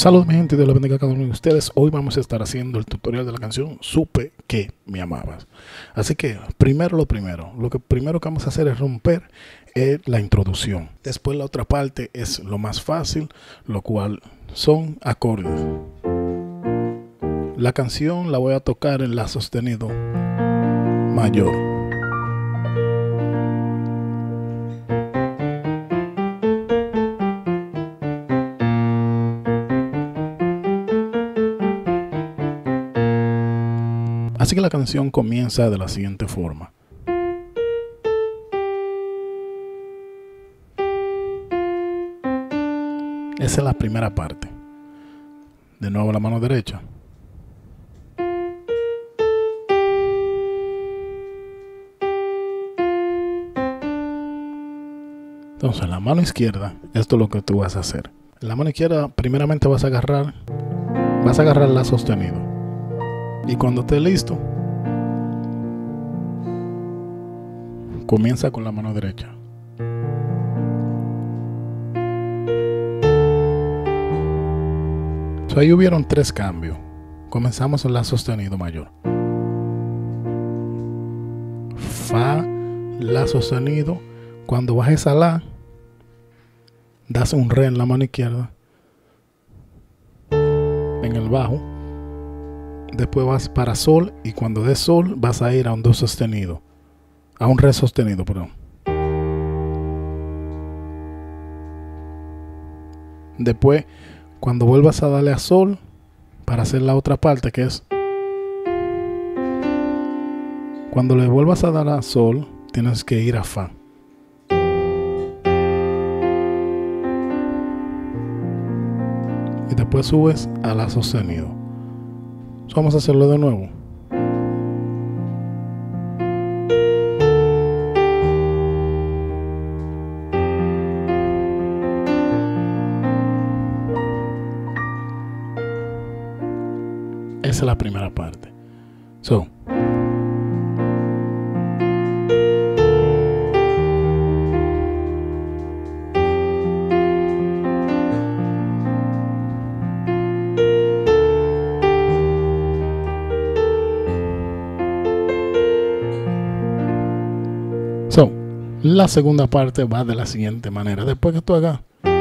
Saludos mi gente, Dios les bendiga a cada uno de ustedes. Hoy vamos a estar haciendo el tutorial de la canción Supe que me amabas. Así que primero lo primero que vamos a hacer es romper la introducción. Después la otra parte es lo más fácil, lo cual son acordes. La canción la voy a tocar en la sostenido mayor. Así que la canción comienza de la siguiente forma. Esa es la primera parte. De nuevo la mano derecha. Entonces, en la mano izquierda, esto es lo que tú vas a hacer. En la mano izquierda, primeramente vas a agarrar la sostenido. Y cuando esté listo, comienza con la mano derecha. Ahí hubieron 3 cambios. Comenzamos en la sostenido mayor. Fa, la sostenido. Cuando bajes a la, das un re en la mano izquierda, en el bajo. Después vas para sol y cuando des sol vas a ir a un do sostenido, a un re sostenido, perdón. Después, cuando vuelvas a darle a sol para hacer la otra parte, que es cuando le vuelvas a dar a sol, tienes que ir a fa. Y después subes a la sostenido. Vamos a hacerlo de nuevo. Esa es la primera parte. La segunda parte va de la siguiente manera. Después que tú hagas,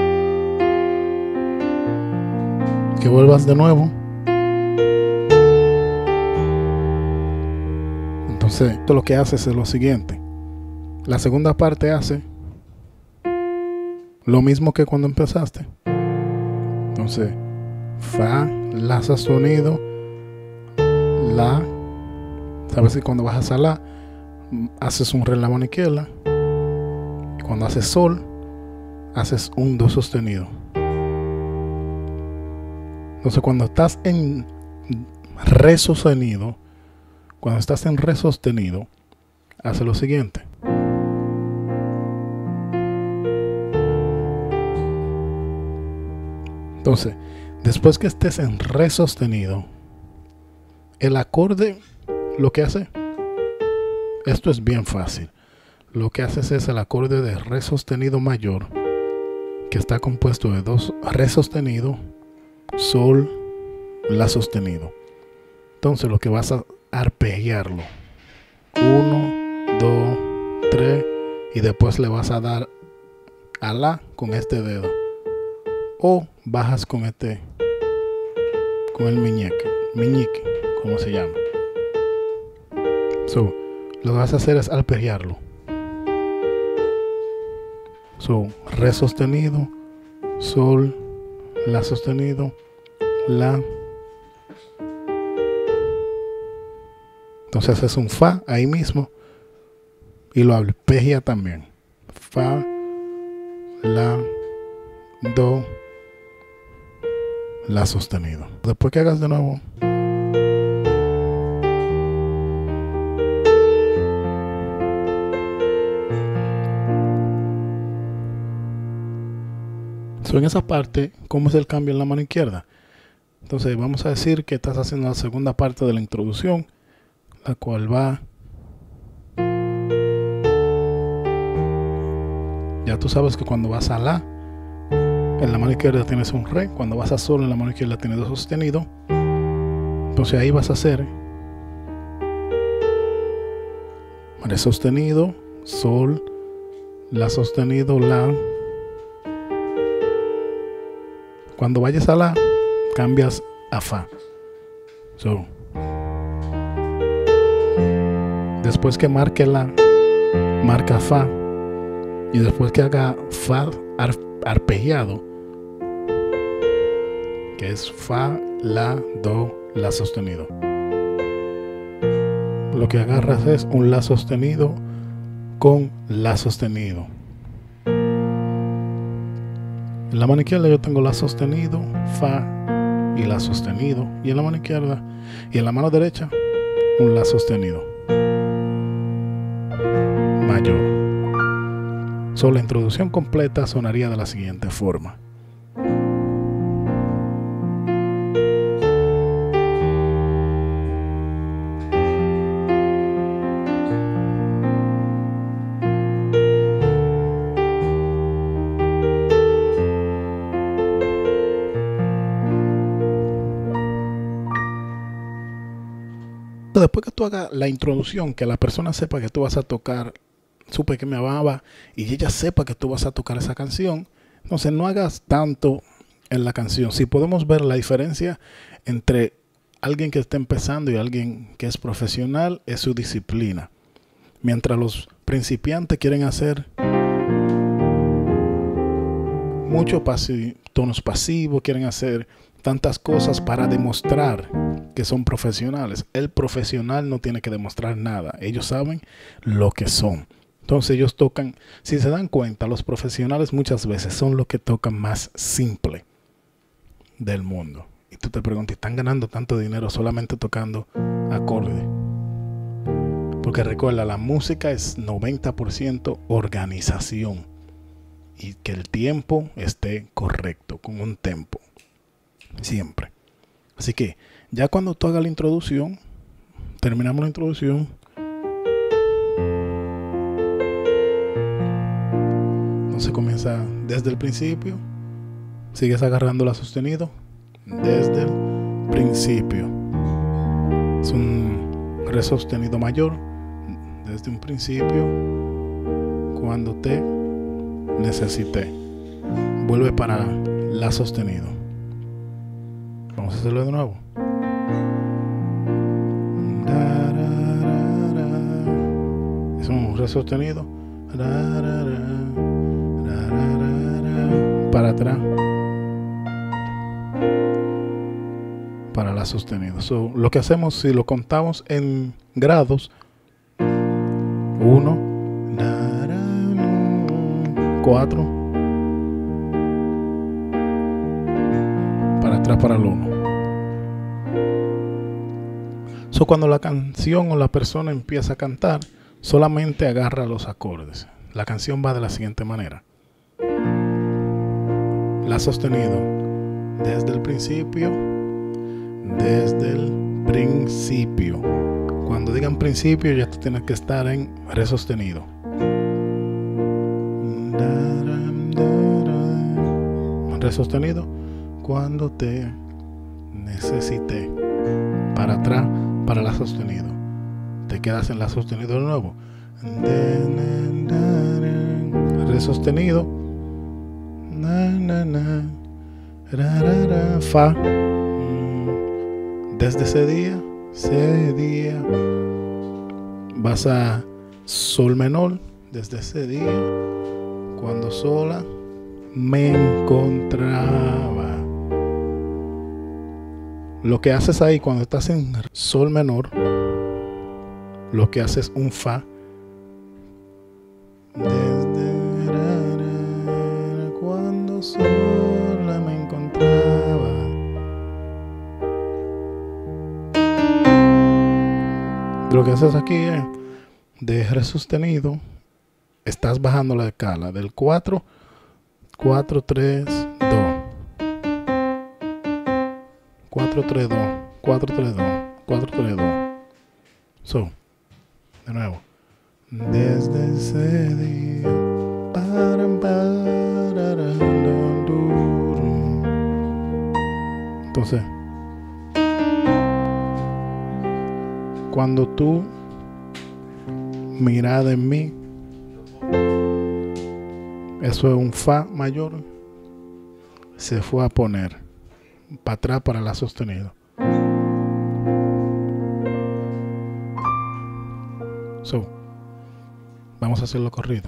que vuelvas de nuevo. Entonces, esto lo que haces es lo siguiente. La segunda parte hace lo mismo que cuando empezaste. Entonces, fa, la sostenido, la. Sabes que cuando bajas a la, haces un re en la mano izquierda. Cuando haces sol, haces un do sostenido. Entonces, cuando estás en re sostenido, hace lo siguiente. Entonces, después que estés en re sostenido, el acorde, lo que hace, esto es bien fácil. Lo que haces es el acorde de re sostenido mayor, que está compuesto de 2 re sostenido, sol, la sostenido. Entonces lo que vas a arpegiarlo, 1, 2, 3, y después le vas a dar a la con este dedo, o bajas con con el meñique, como se llama. Lo que vas a hacer es arpegiarlo. Re sostenido, sol, la sostenido, la. Entonces es un fa ahí mismo y lo arpegia también. Fa, la, do, la sostenido. Después que hagas de nuevo, en esa parte, ¿cómo es el cambio en la mano izquierda? Entonces vamos a decir que estás haciendo la segunda parte de la introducción, la cual va. Ya tú sabes que cuando vas a la, En la mano izquierda tienes un re. Cuando vas a sol, en la mano izquierda tienes do sostenido. Entonces ahí vas a hacer re sostenido, sol, la sostenido, la. Cuando vayas a la, cambias a fa. So, después que marque la, marca fa. Y después que haga fa arpegiado, que es fa, la, do, la sostenido, lo que agarras es un la sostenido con la sostenido. En la mano izquierda yo tengo la sostenido, fa y la sostenido, y en la mano izquierda y en la mano derecha un la sostenido mayor. La introducción completa sonaría de la siguiente forma. Después que tú hagas la introducción, que la persona sepa que tú vas a tocar Su Pequeña Baba y ella sepa que tú vas a tocar esa canción, entonces no hagas tanto en la canción. Si podemos ver la diferencia entre alguien que está empezando y alguien que es profesional, es su disciplina. Mientras los principiantes quieren hacer muchos tonos pasivos, quieren hacer tantas cosas para demostrar que son profesionales. El profesional no tiene que demostrar nada. Ellos saben lo que son. Entonces ellos tocan, si se dan cuenta, los profesionales muchas veces son los que tocan más simple del mundo. Y tú te preguntas, ¿están ganando tanto dinero solamente tocando acordes? Porque recuerda, la música es 90% organización. Y que el tiempo esté correcto, con un tempo. Siempre. Así que ya cuando tú hagas la introducción, terminamos la introducción. Entonces comienza desde el principio. Sigues agarrando la sostenido desde el principio. Es un re sostenido mayor desde un principio. Cuando te necesité, vuelve para la sostenido. Vamos a hacerlo de nuevo. Es un re sostenido para atrás, para la sostenido. Lo que hacemos, si lo contamos en grados, 1, 4, para atrás, para el 1. Cuando la canción o la persona empieza a cantar, solamente agarra los acordes. La canción va de la siguiente manera: la sostenido desde el principio, desde el principio. Cuando digan principio, ya tú tienes que estar en re sostenido. Re sostenido, cuando te necesité. Para atrás, para la sostenido. Te quedas en la sostenido de nuevo. Re sostenido. Fa. Desde ese día vas a sol menor. Desde ese día, cuando sola me encontraba. Lo que haces ahí cuando estás en sol menor, lo que haces es un fa. Desde cuando sola me encontraba. Lo que haces aquí es de re sostenido, estás bajando la escala del 4, 4, 3, 2. 4, 3, 2, 4, 3, 2, 4, 3, 2. De nuevo. Desde ese día. Entonces, cuando tú miras en mí, eso es un fa mayor, se fue a poner para atrás para la sostenido. So, vamos a hacerlo corrido.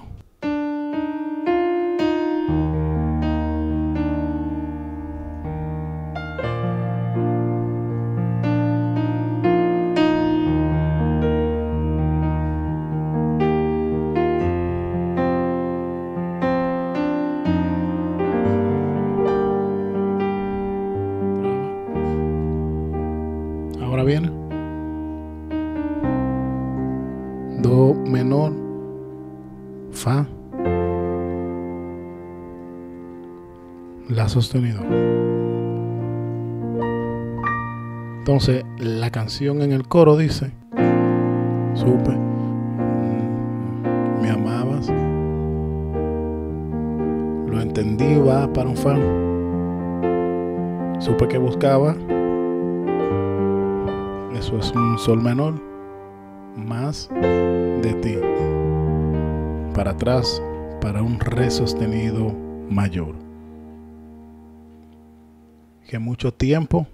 Ahora viene do menor, fa, la sostenido. Entonces la canción en el coro dice: supe, me amabas, lo entendí, va para un fa, supe que buscaba, eso es un sol menor, más de ti, para atrás para un re sostenido mayor. Que mucho tiempo,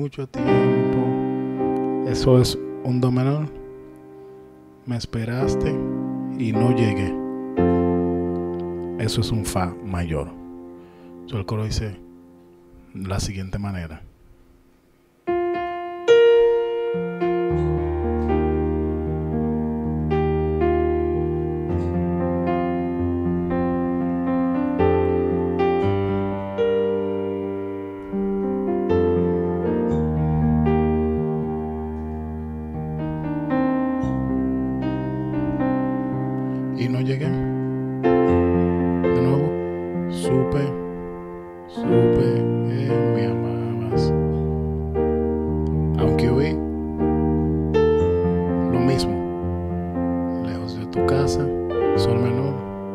eso es un do menor, me esperaste y no llegué, eso es un fa mayor. So, el coro dice la siguiente manera: y no llegué. De nuevo, supe que me amabas, aunque oí lo mismo, lejos de tu casa, sol menor,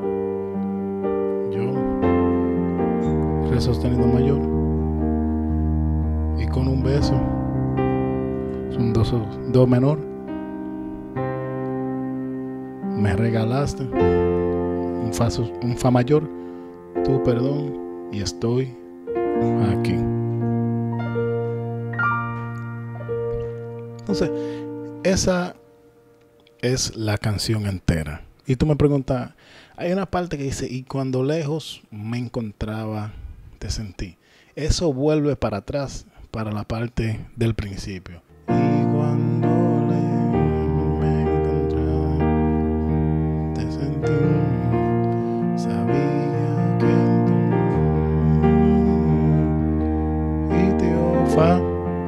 yo, re sostenido mayor, y con un beso, es un do menor, me regalaste un fa mayor, tu perdón, y estoy aquí. Entonces, esa es la canción entera. Y tú me preguntas, hay una parte que dice: y cuando lejos me encontraba, te sentí. Eso vuelve para atrás, para la parte del principio. Y cuando sabía que tú y te fa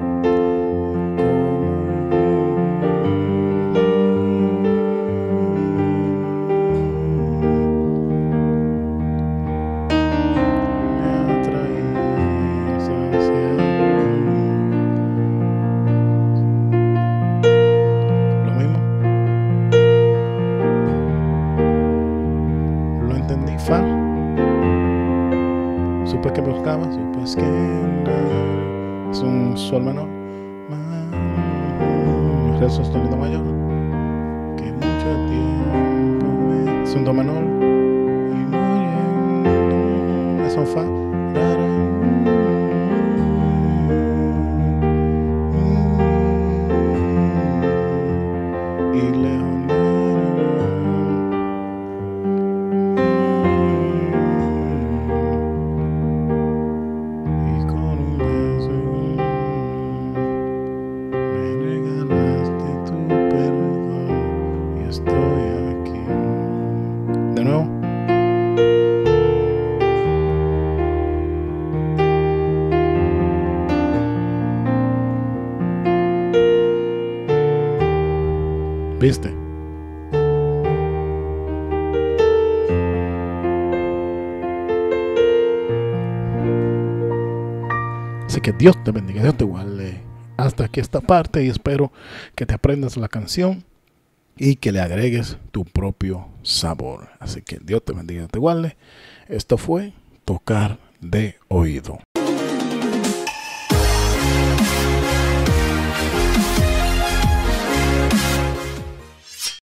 me atraías hacia lo mismo. Lo entendí, fa, supe que buscaba, supe que es un sol menor, re sostenido mayor, que mucho tiempo es un do menor, y no es un fa, y lejos. De nuevo. ¿Viste? Así que Dios te bendiga, Dios te guarde hasta aquí esta parte, y espero que te aprendas la canción y que le agregues tu propio sabor. Así que Dios te bendiga, Dios te guarde. Esto fue Tocar de Oído.